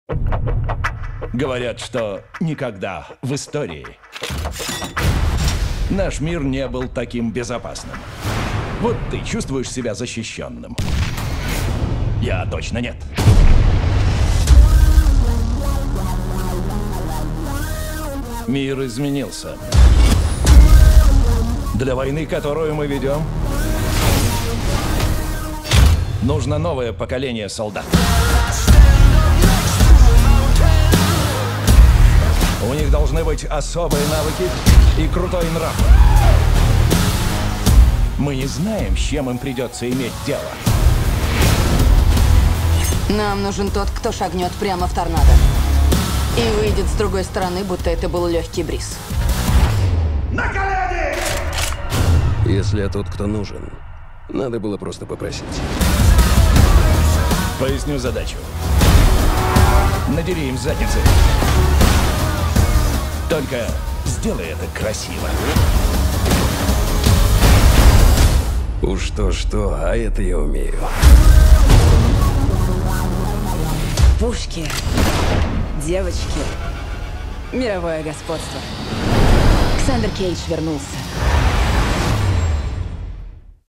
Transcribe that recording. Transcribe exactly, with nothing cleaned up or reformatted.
Говорят, что никогда в истории наш мир не был таким безопасным. Вот ты чувствуешь себя защищенным. Я точно нет. Мир изменился. Для войны, которую мы ведем, нужно новое поколение солдат. У них должны быть особые навыки и крутой нрав. Мы не знаем, с чем им придется иметь дело. Нам нужен тот, кто шагнет прямо в торнадо. И выйдет с другой стороны, будто это был легкий бриз. На колени! Если я тот, кто нужен, надо было просто попросить. Поясню задачу. Надери им задницы. Только сделай это красиво. Уж то-что, а это я умею. Пушки, девочки, мировое господство. Ксандер Кейдж вернулся.